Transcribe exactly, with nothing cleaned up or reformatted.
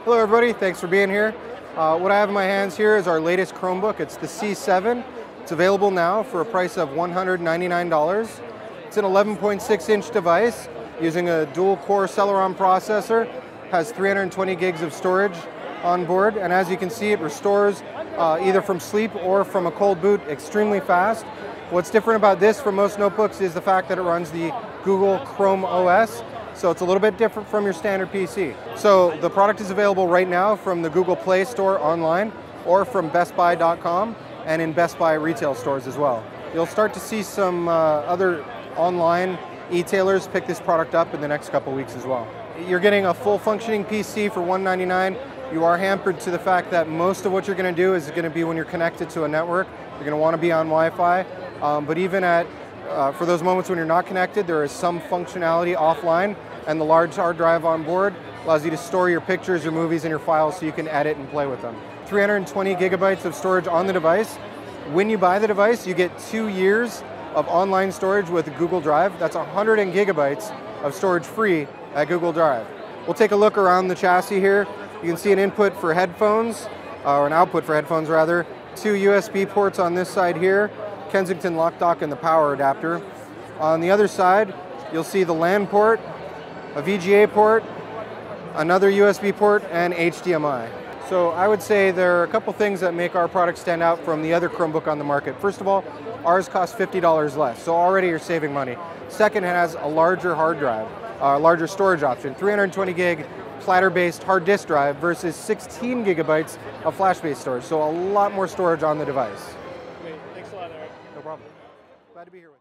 Hello everybody, thanks for being here. Uh, what I have in my hands here is our latest Chromebook. It's the C seven. It's available now for a price of one hundred ninety-nine dollars. It's an eleven point six inch device using a dual core Celeron processor. Has three hundred twenty gigs of storage on board, and as you can see, it restores uh, either from sleep or from a cold boot extremely fast. What's different about this from most notebooks is the fact that it runs the Google Chrome O S. So it's a little bit different from your standard P C. So the product is available right now from the Google Play Store online or from Best Buy dot com and in Best Buy retail stores as well. You'll start to see some uh, other online e-tailers pick this product up in the next couple weeks as well. You're getting a full functioning P C for one hundred ninety-nine dollars. You are hampered to the fact that most of what you're going to do is going to be when you're connected to a network. You're going to want to be on Wi-Fi, um, but even at Uh, for those moments when you're not connected, there is some functionality offline, and the large hard drive on board allows you to store your pictures, your movies, and your files so you can edit and play with them. three hundred twenty gigabytes of storage on the device. When you buy the device, you get two years of online storage with Google Drive. That's one hundred gigabytes of storage free at Google Drive. We'll take a look around the chassis here. You can see an input for headphones, or an output for headphones rather, two U S B ports on this side here, Kensington lock dock and the power adapter. On the other side, you'll see the LAN port, a V G A port, another U S B port, and H D M I. So I would say there are a couple things that make our product stand out from the other Chromebook on the market. First of all, ours costs fifty dollars less, so already you're saving money. Second, it has a larger hard drive, a larger storage option, three hundred twenty gig platter-based hard disk drive versus sixteen gigabytes of flash-based storage, so a lot more storage on the device. Thanks a lot, Eric. No problem. Glad to be here with you.